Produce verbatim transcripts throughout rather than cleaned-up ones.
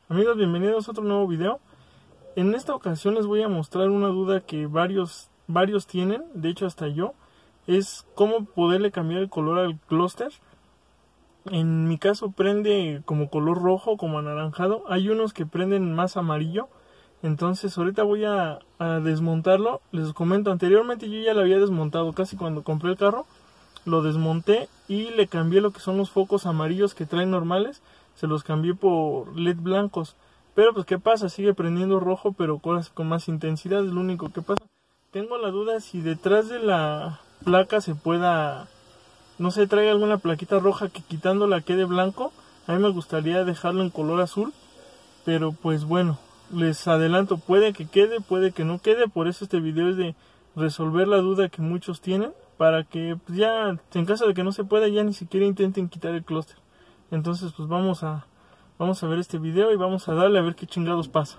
Amigos, bienvenidos a otro nuevo video. En esta ocasión les voy a mostrar una duda que varios, varios tienen, de hecho hasta yo, es cómo poderle cambiar el color al clúster. En mi caso prende como color rojo, como anaranjado. Hay unos que prenden más amarillo. Entonces ahorita voy a, a desmontarlo. Les comento, anteriormente yo ya lo había desmontado casi cuando compré el carro. Lo desmonté y le cambié lo que son los focos amarillos que traen normales. Se los cambié por L E D blancos. Pero pues ¿qué pasa? Sigue prendiendo rojo, pero con, con más intensidad. Es lo único que pasa. Tengo la duda si detrás de la placa se pueda, no sé, traiga alguna plaquita roja que quitándola quede blanco. A mí me gustaría dejarlo en color azul. Pero pues bueno, les adelanto, puede que quede, puede que no quede. Por eso este video es de resolver la duda que muchos tienen, para que pues, ya en caso de que no se pueda, ya ni siquiera intenten quitar el clúster. Entonces pues vamos a vamos a ver este video y vamos a darle a ver qué chingados pasa.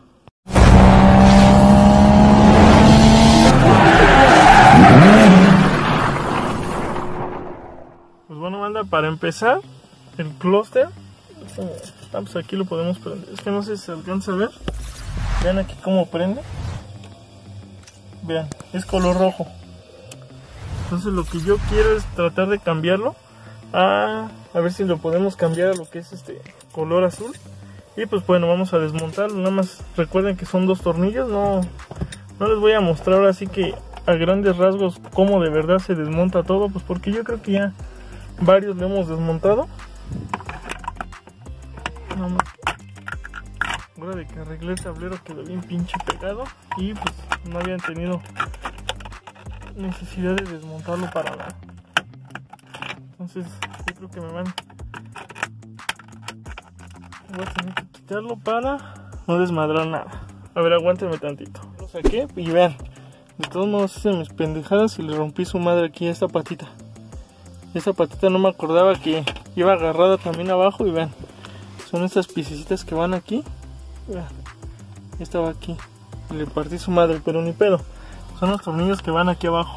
Pues bueno, banda, para empezar, el clúster, pues aquí lo podemos prender. Es que no sé si se alcanza a ver. Vean aquí cómo prende. Vean, es color rojo. Entonces lo que yo quiero es tratar de cambiarlo a, a ver si lo podemos cambiar a lo que es este color azul. Y pues bueno, vamos a desmontarlo. Nada más recuerden que son dos tornillos. No, no les voy a mostrar ahora sí que a grandes rasgos cómo de verdad se desmonta todo, pues porque yo creo que ya varios lo hemos desmontado. Nada más, ahora de que arreglé el tablero quedó bien pinche pegado y pues no habían tenido necesidad de desmontarlo para nada. Entonces yo creo que me van voy a tener que quitarlo para no desmadrar nada. A ver, aguántenme tantito. Lo saqué y vean, de todos modos hice mis pendejadas y le rompí su madre aquí a esta patita. Esta patita no me acordaba que iba agarrada también abajo. Y vean, son estas piececitas que van aquí. Vean, esta va aquí y le partí su madre, pero ni pedo. Son los tornillos que van aquí abajo.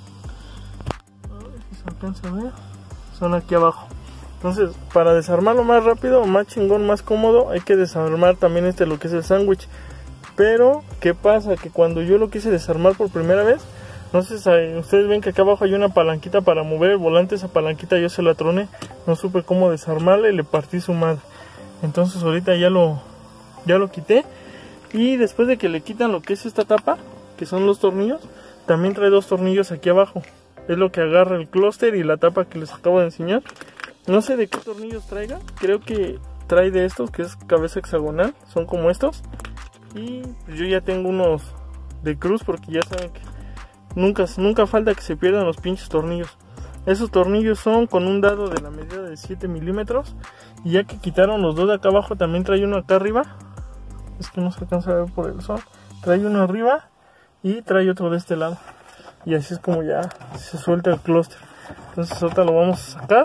A ver si se alcanza a ver. Son aquí abajo. Entonces, para desarmarlo más rápido, más chingón, más cómodo, hay que desarmar también este, lo que es el sándwich. Pero, ¿qué pasa? Que cuando yo lo quise desarmar por primera vez, no sé si ustedes ven que acá abajo hay una palanquita para mover el volante. Esa palanquita yo se la troné. No supe cómo desarmarla y le partí su madre. Entonces, ahorita ya lo, ya lo quité. Y después de que le quitan lo que es esta tapa, que son los tornillos, también trae dos tornillos aquí abajo. Es lo que agarra el clúster y la tapa que les acabo de enseñar. No sé de qué tornillos traiga. Creo que trae de estos, que es cabeza hexagonal. Son como estos. Y pues yo ya tengo unos de cruz, porque ya saben que nunca, nunca falta que se pierdan los pinches tornillos. Esos tornillos son con un dado de la medida de siete milímetros. Y ya que quitaron los dos de acá abajo, también trae uno acá arriba. Es que no se alcanza a ver por el sol. Trae uno arriba y trae otro de este lado. Y así es como ya se suelta el clúster. Entonces ahorita lo vamos a sacar.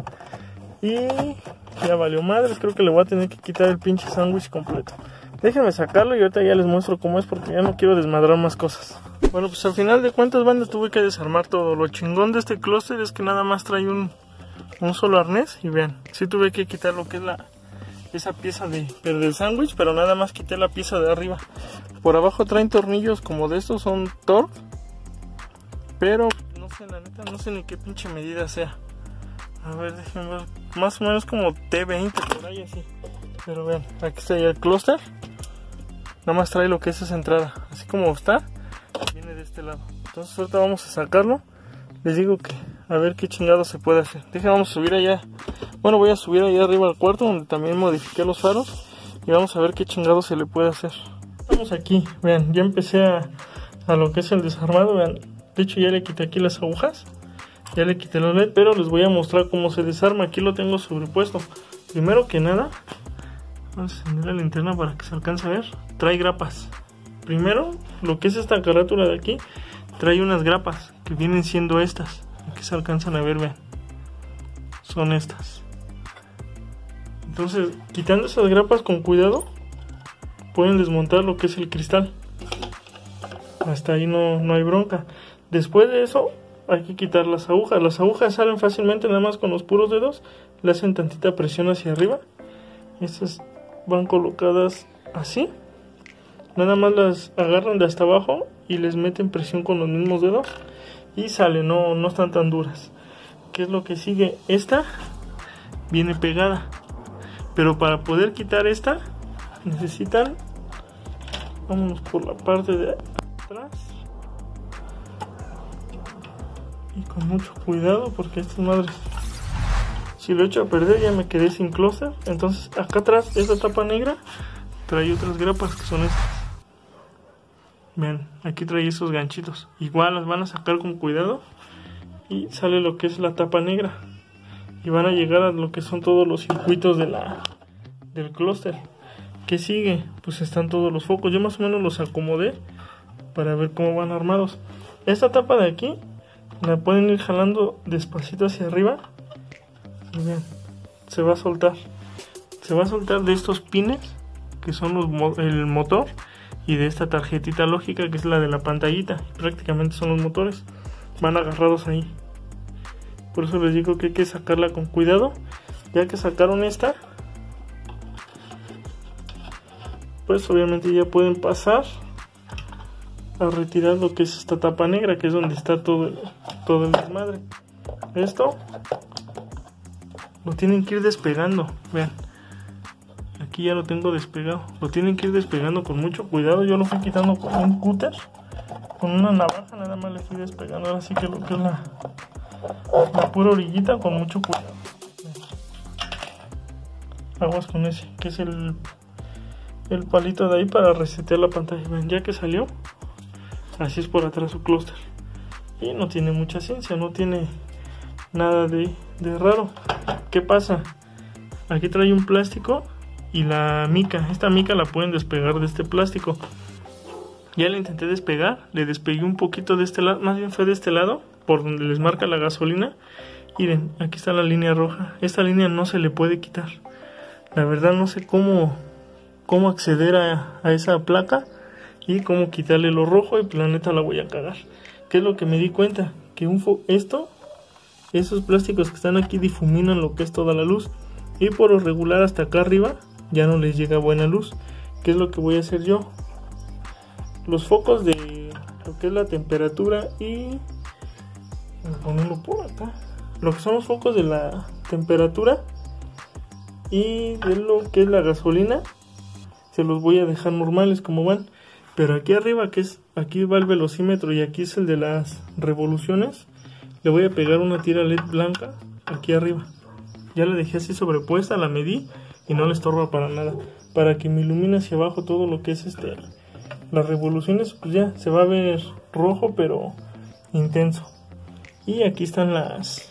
Y ya valió madre. Creo que le voy a tener que quitar el pinche sándwich completo. Déjenme sacarlo y ahorita ya les muestro cómo es, porque ya no quiero desmadrar más cosas. Bueno, pues al final de cuentas, banda, tuve que desarmar todo. Lo chingón de este clúster es que nada más trae un, un solo arnés. Y vean, sí tuve que quitar lo que es la esa pieza de, del sándwich, pero nada más quité la pieza de arriba. Por abajo traen tornillos como de estos, son Torx, pero no sé, la neta, no sé ni qué pinche medida sea. A ver, déjenme ver, más o menos como T veinte por ahí así. Pero vean, aquí está ya el clúster. Nada más trae lo que es esa entrada, así como está, viene de este lado. Entonces ahorita vamos a sacarlo. Les digo que a ver qué chingado se puede hacer. Déjenme, vamos a subir allá. Bueno, voy a subir allá arriba al cuarto, donde también modifiqué los faros. Y vamos a ver qué chingado se le puede hacer. Estamos aquí, vean, ya empecé a, a lo que es el desarmado. Vean, de hecho ya le quité aquí las agujas. Ya le quité los L E D, pero les voy a mostrar cómo se desarma. Aquí lo tengo sobrepuesto. Primero que nada, vamos a encender la linterna para que se alcance a ver. Trae grapas. Primero, lo que es esta carátula de aquí, trae unas grapas que vienen siendo estas. Aquí se alcanzan a ver, vean. Son estas. Entonces, quitando esas grapas con cuidado, pueden desmontar lo que es el cristal. Hasta ahí no, no hay bronca. Después de eso, hay que quitar las agujas. Las agujas salen fácilmente, nada más con los puros dedos. Le hacen tantita presión hacia arriba. Estas van colocadas así. Nada más las agarran de hasta abajo y les meten presión con los mismos dedos y sale, no, no están tan duras. ¿Qué es lo que sigue? Esta viene pegada, pero para poder quitar esta necesitan, vámonos por la parte de atrás y con mucho cuidado, porque estas madres, si lo echo a perder ya me quedé sin clúster. Entonces acá atrás, esta tapa negra trae otras grapas que son estas. Vean, aquí trae esos ganchitos. Igual las van a sacar con cuidado y sale lo que es la tapa negra. Y van a llegar a lo que son todos los circuitos de la, del clúster. ¿Qué sigue? Pues están todos los focos. Yo más o menos los acomodé para ver cómo van armados. Esta tapa de aquí la pueden ir jalando despacito hacia arriba. Y vean, se va a soltar. Se va a soltar de estos pines que son los, el motor, y de esta tarjetita lógica que es la de la pantallita. Prácticamente son los motores, van agarrados ahí. Por eso les digo que hay que sacarla con cuidado. Ya que sacaron esta, pues obviamente ya pueden pasar a retirar lo que es esta tapa negra, que es donde está todo el, todo el desmadre. Esto lo tienen que ir despegando. Vean, aquí ya lo tengo despegado. Lo tienen que ir despegando con mucho cuidado. Yo lo fui quitando con un cúter, con una navaja nada más le fui despegando. Ahora sí que lo que es la, la pura orillita, con mucho cuidado. Aguas con ese, que es el, el palito de ahí para resetear la pantalla. Ven, ya que salió, así es por atrás su clúster. Y no tiene mucha ciencia, no tiene nada de, de raro. ¿Qué pasa? Aquí trae un plástico y la mica. Esta mica la pueden despegar de este plástico. Ya la intenté despegar, le despegué un poquito de este lado, más bien fue de este lado, por donde les marca la gasolina. Miren, aquí está la línea roja. Esta línea no se le puede quitar. La verdad no sé cómo, cómo acceder a, a esa placa y cómo quitarle lo rojo, y la neta la voy a cagar. ¿Qué es lo que me di cuenta? Que un fo esto, esos plásticos que están aquí difuminan lo que es toda la luz, y por lo regular hasta acá arriba ya no les llega buena luz. ¿Qué es lo que voy a hacer yo? Los focos de lo que es la temperatura y... voy a ponerlo por acá. Lo que son los focos de la temperatura y de lo que es la gasolina, se los voy a dejar normales como van. Pero aquí arriba, que es, aquí va el velocímetro y aquí es el de las revoluciones, le voy a pegar una tira L E D blanca aquí arriba. Ya la dejé así sobrepuesta, la medí y no le estorba para nada, para que me ilumine hacia abajo todo lo que es este las revoluciones. Pues ya se va a ver rojo pero intenso. Y aquí están las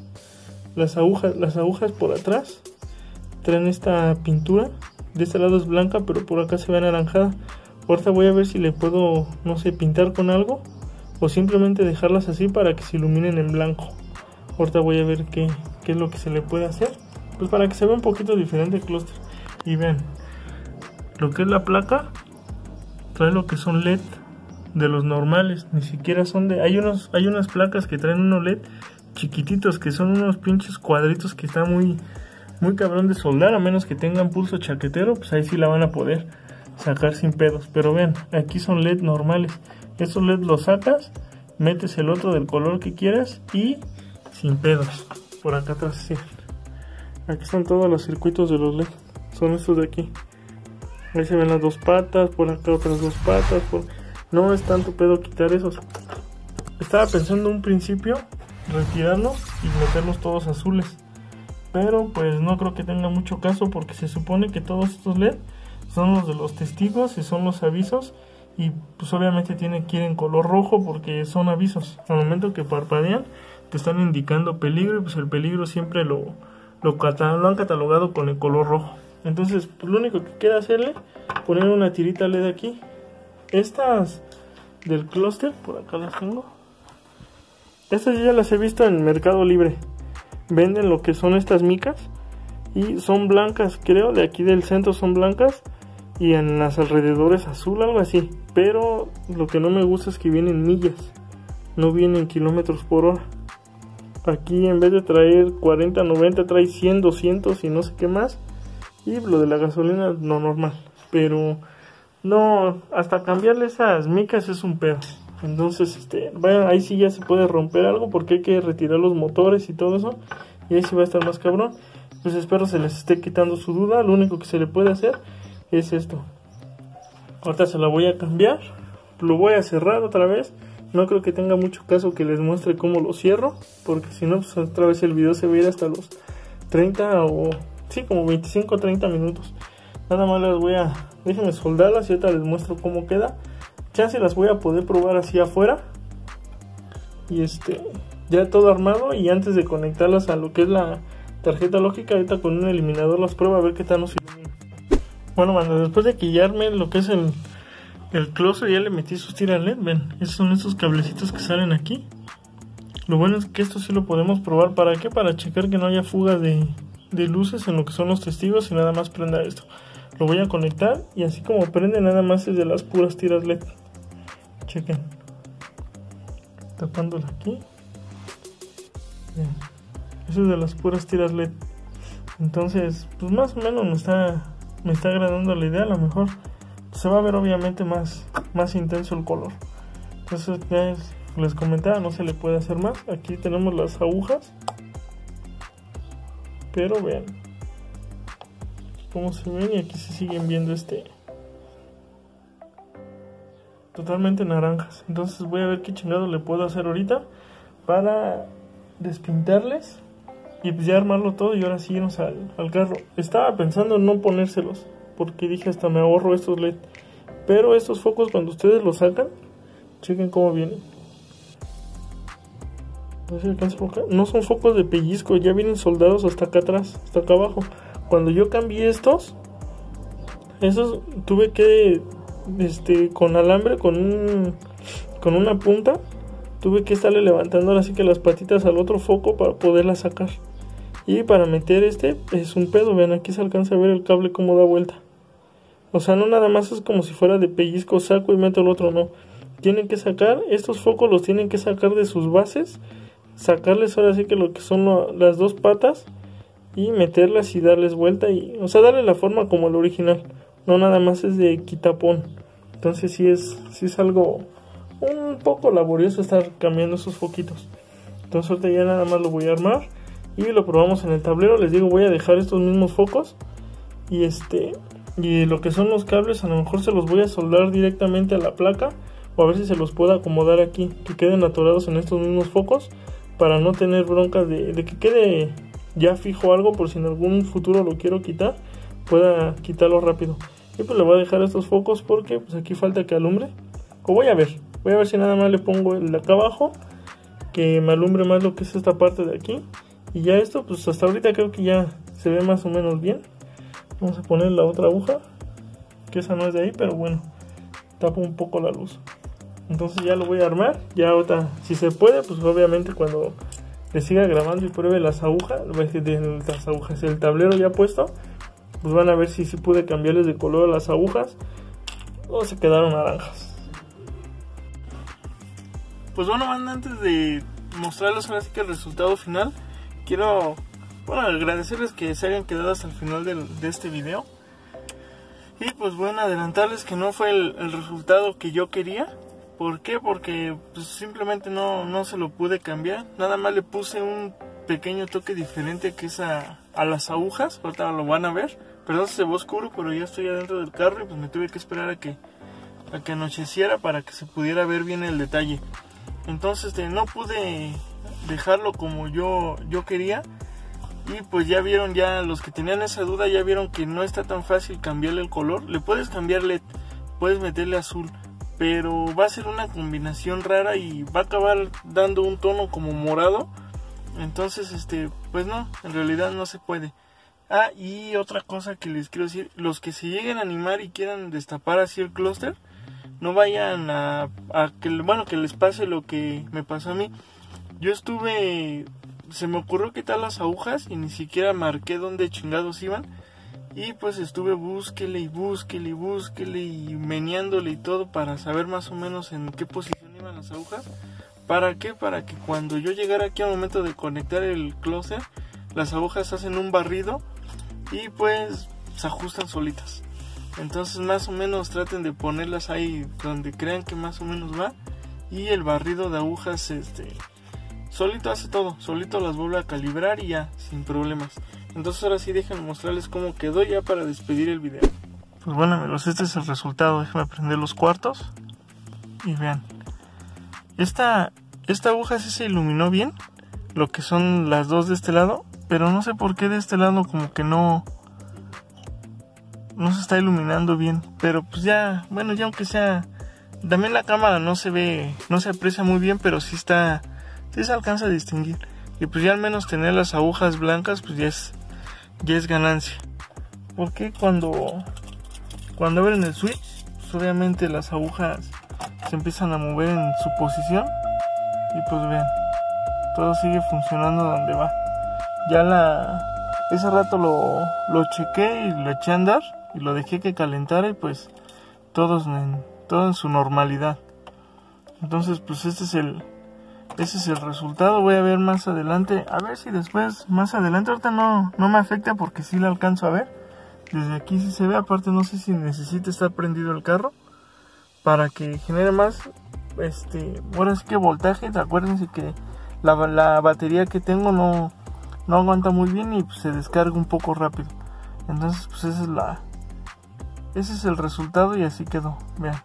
las agujas, las agujas por atrás traen esta pintura. De este lado es blanca, pero por acá se ve anaranjada. Ahorita voy a ver si le puedo, no sé, pintar con algo, o simplemente dejarlas así para que se iluminen en blanco. Ahorita voy a ver qué, qué es lo que se le puede hacer, pues para que se vea un poquito diferente el clúster. Y vean, lo que es la placa trae lo que son L E D de los normales, ni siquiera son de... Hay, unos, hay unas placas que traen unos L E D chiquititos, que son unos pinches cuadritos que está muy, muy cabrón de soldar, a menos que tengan pulso chaquetero, pues ahí sí la van a poder sacar sin pedos. Pero vean, aquí son L E D normales. Estos L E D los sacas, metes el otro del color que quieras y sin pedos. Por acá atrás, sí. Aquí están todos los circuitos de los L E D. Son estos de aquí. Ahí se ven las dos patas, por acá otras dos patas. Por... no es tanto pedo quitar esos. Estaba pensando en un principio retirarlos y meterlos todos azules, pero pues no creo que tenga mucho caso, porque se supone que todos estos L E D son los de los testigos y son los avisos, y pues obviamente tienen que ir en color rojo porque son avisos. Al momento que parpadean te están indicando peligro, y pues el peligro siempre lo, lo, lo han catalogado con el color rojo. Entonces pues lo único que queda hacerle, poner una tirita L E D aquí. Estas del clúster, por acá las tengo. Estas yo ya las he visto en Mercado Libre. Venden lo que son estas micas y son blancas, creo, de aquí del centro son blancas y en las alrededores azul, algo así. Pero lo que no me gusta es que vienen millas, no vienen kilómetros por hora. Aquí en vez de traer cuarenta, noventa trae cien, doscientos y no sé qué más. Y lo de la gasolina no normal, pero no, hasta cambiarle esas micas es un pedo. Entonces este, bueno, ahí sí ya se puede romper algo porque hay que retirar los motores y todo eso, y ahí sí va a estar más cabrón. Pues espero se les esté quitando su duda. Lo único que se le puede hacer es esto. Ahorita se la voy a cambiar, lo voy a cerrar otra vez. No creo que tenga mucho caso que les muestre cómo lo cierro, porque si no, pues otra vez el video se va a ir hasta los treinta o sí, como veinticinco o treinta minutos. Nada más las voy a, déjenme soldarlas y ahorita les muestro cómo queda. Ya se las voy a poder probar así afuera. Y este, ya todo armado, y antes de conectarlas a lo que es la tarjeta lógica, ahorita con un eliminador las pruebo a ver qué tal nos ilumina. Bueno, mano, después de que ya armé lo que es el, el closet, ya le metí sus tiras L E D, ven, esos son estos cablecitos que salen aquí. Lo bueno es que esto sí lo podemos probar. ¿Para qué? Para checar que no haya fuga de, de luces en lo que son los testigos y nada más prenda esto. Lo voy a conectar y así como prende nada más es de las puras tiras L E D. Chequen. Tapándola aquí. Bien. Eso es de las puras tiras L E D. Entonces, pues más o menos me está, me está agradando la idea. A lo mejor se va a ver obviamente más, más intenso el color. Entonces ya es, les comentaba, no se le puede hacer más. Aquí tenemos las agujas. Pero vean cómo se ven, y aquí se siguen viendo este totalmente naranjas. Entonces voy a ver qué chingado le puedo hacer ahorita para despintarles y pues ya armarlo todo y ahora sí irnos al, al carro. Estaba pensando en no ponérselos porque dije hasta me ahorro estos L E D, pero estos focos cuando ustedes los sacan, chequen cómo vienen. No sé si alcanza a enfocar. No son focos de pellizco, ya vienen soldados hasta acá atrás, hasta acá abajo. Cuando yo cambié estos, esos tuve que este con alambre, con un con una punta, tuve que estarle levantando ahora sí que las patitas al otro foco para poderla sacar. Y para meter este es un pedo, vean, aquí se alcanza a ver el cable cómo da vuelta. O sea, no nada más es como si fuera de pellizco, saco y meto el otro, no. Tienen que sacar, estos focos los tienen que sacar de sus bases, sacarles ahora sí que lo que son lo, las dos patas y meterlas y darles vuelta y, o sea, darle la forma como el original. No nada más es de quitapón. Entonces sí es, sí es algo un poco laborioso estar cambiando esos foquitos. Entonces ahorita ya nada más lo voy a armar y lo probamos en el tablero. Les digo, voy a dejar estos mismos focos y este y lo que son los cables a lo mejor se los voy a soldar directamente a la placa, o a ver si se los puedo acomodar aquí, que queden atorados en estos mismos focos, para no tener broncas de, de que quede ya fijo algo, por si en algún futuro lo quiero quitar, pueda quitarlo rápido. Y pues le voy a dejar estos focos porque pues aquí falta que alumbre. O voy a ver, voy a ver si nada más le pongo el de acá abajo, que me alumbre más lo que es esta parte de aquí. Y ya esto, pues hasta ahorita creo que ya se ve más o menos bien. Vamos a poner la otra aguja, que esa no es de ahí, pero bueno, tapa un poco la luz. Entonces ya lo voy a armar. Ya ahorita, si se puede, pues obviamente cuando le siga grabando y pruebe las agujas, de las agujas, el tablero ya puesto, pues van a ver si sí pude cambiarles de color a las agujas o se quedaron naranjas. Pues bueno, banda, antes de mostrarles ahora sí que el resultado final, quiero, bueno, agradecerles que se hayan quedado hasta el final de, de este video. Y pues bueno, adelantarles que no fue el, el resultado que yo quería. ¿Por qué? Porque pues, simplemente no, no se lo pude cambiar. Nada más le puse un pequeño toque diferente que es a, a las agujas. Ahorita lo van a ver. Perdón si se ve oscuro, pero ya estoy adentro del carro y pues me tuve que esperar a que, a que anocheciera para que se pudiera ver bien el detalle. Entonces este, no pude dejarlo como yo, yo quería. Y pues ya vieron, ya los que tenían esa duda ya vieron que no está tan fácil cambiarle el color. Le puedes cambiar L E D, puedes meterle azul, pero va a ser una combinación rara y va a acabar dando un tono como morado. Entonces este pues no, en realidad no se puede. Ah, y otra cosa que les quiero decir, los que se lleguen a animar y quieran destapar así el clúster, no vayan a, a que, bueno, que les pase lo que me pasó a mí. Yo estuve, se me ocurrió quitar las agujas y ni siquiera marqué dónde chingados iban. Y pues estuve búsquele y búsquele y búsquele y meneándole y todo para saber más o menos en qué posición iban las agujas. ¿Para qué? Para que cuando yo llegara aquí al momento de conectar el clúster, las agujas hacen un barrido y pues se ajustan solitas. Entonces más o menos traten de ponerlas ahí donde crean que más o menos va. Y el barrido de agujas este solito hace todo, solito las vuelve a calibrar y ya, sin problemas. Entonces ahora sí déjenme mostrarles cómo quedó ya para despedir el video. Pues bueno amigos, este es el resultado. Déjenme prender los cuartos y vean. Esta, esta aguja sí se iluminó bien, lo que son las dos de este lado, pero no sé por qué de este lado como que no no se está iluminando bien. Pero pues ya, bueno, ya aunque sea, también la cámara no se ve, no se aprecia muy bien, pero sí está, sí se alcanza a distinguir. Y pues ya al menos tener las agujas blancas pues ya es, ya es ganancia. Porque cuando, cuando abren el switch, pues obviamente las agujas se empiezan a mover en su posición. Y pues vean, todo sigue funcionando donde va. Ya la, ese rato lo, lo chequé y lo eché a andar y lo dejé que calentara y pues todo en, todo en su normalidad. Entonces pues este es el, ese es el resultado. Voy a ver más adelante, a ver si después, más adelante, ahorita no, no me afecta porque sí lo alcanzo a ver. Desde aquí sí se ve, aparte no sé si necesita estar prendido el carro para que genere más, este, bueno, es que voltaje. Acuérdense que la, la batería que tengo no, no aguanta muy bien y pues, se descarga un poco rápido. Entonces pues esa es la, ese es el resultado y así quedó, vean.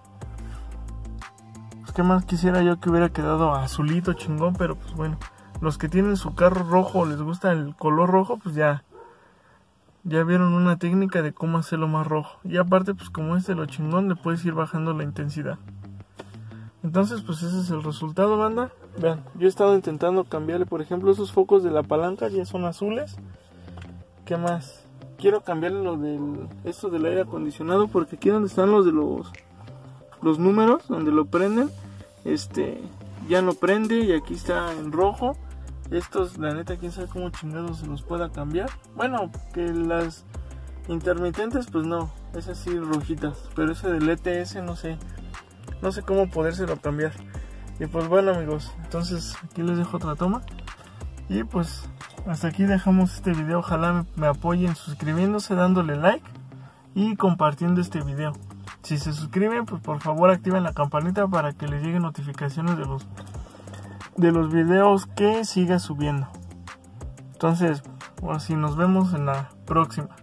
Pues qué más quisiera yo que hubiera quedado azulito chingón, pero pues bueno, los que tienen su carro rojo, les gusta el color rojo, pues ya ya vieron una técnica de cómo hacerlo más rojo. Y aparte pues como este lo chingón, le puedes ir bajando la intensidad. Entonces pues ese es el resultado, banda. Vean, yo he estado intentando cambiarle, por ejemplo, esos focos de la palanca ya son azules. ¿Qué más? Quiero cambiarle lo del, esto del aire acondicionado, porque aquí donde están los de los los números, donde lo prenden, este ya no prende y aquí está en rojo. Estos, la neta, quién sabe cómo chingados se los pueda cambiar. Bueno, que las intermitentes, pues no, es así rojitas. Pero ese del E T S, no sé, no sé cómo podérselo cambiar. Y pues bueno amigos, entonces aquí les dejo otra toma. Y pues hasta aquí dejamos este video. Ojalá me, me apoyen suscribiéndose, dándole like y compartiendo este video. Si se suscriben, pues por favor activen la campanita para que les lleguen notificaciones de los de los videos que siga subiendo. Entonces, así nos vemos en la próxima.